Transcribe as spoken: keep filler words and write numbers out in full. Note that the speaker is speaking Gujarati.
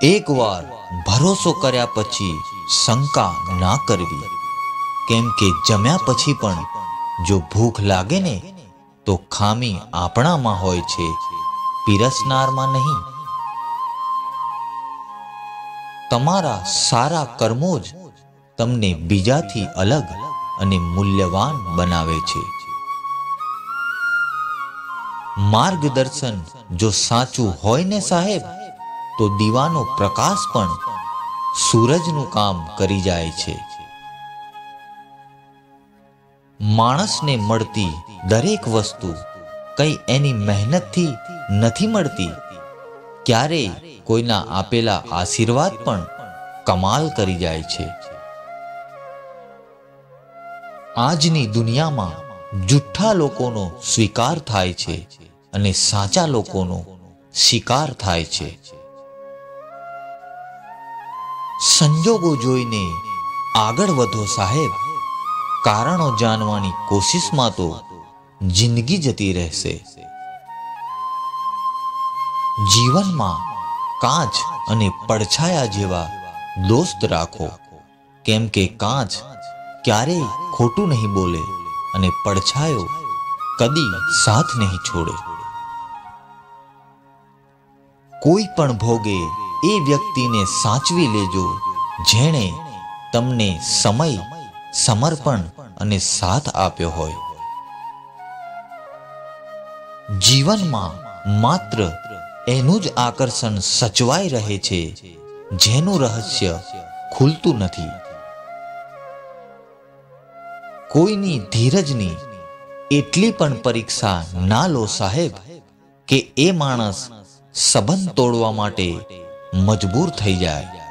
એકવાર ભરોસો કર્યા પછી શંકા ના કરવી, કેમ કે જમ્યા પછી પણ જો ભૂખ લાગે ને તો ખામી આપણામાં હોય છે, પીરસનારમાં નહીં. તમારા સારા કર્મો જ તમને બીજાથી અલગ અને મૂલ્યવાન બનાવે છે. માર્ગદર્શન જો સાચું હોય ને સાહેબ, તો દીવાનો પ્રકાશ પણ સૂરજનું કામ કરી જાય છે. માણસને મળતી દરેક વસ્તુ કઈ એની મહેનતથી નથી મળતી. ક્યારેય કોઈના આપેલા આશીર્વાદ પણ કમાલ કરી જાય છે. આજની દુનિયામાં જુઠ્ઠા લોકોનો સ્વીકાર થાય છે અને સાચા લોકોનો શિકાર થાય છે. સંજોગો જોઈને આગળ વધો સાહેબ, કારણો જાણવાની કોશિશમાં તો જિંદગી જતી રહેશે. જીવનમાં કાચ અને પડછાયા જેવા દોસ્ત રાખો, કેમ કે કાચ ક્યારેય ખોટું નહીં બોલે અને પડછાયો કદી સાથ નહીં છોડે. કોઈ પણ ભોગે એ વ્યક્તિને સાચવી લેજો જેણે તમને સમય, સમર્પણ અને સાથ આપ્યો હોય. જીવનમાં માત્ર એનું જ આકર્ષણ સચવાઈ રહે છે જેનું રહસ્ય ખુલતું નથી. કોઈની ધીરજની એટલી પણ પરીક્ષા ના લો સાહેબ કે એ માણસ સંબંધ તોડવા માટે મજબૂર થઈ જાય.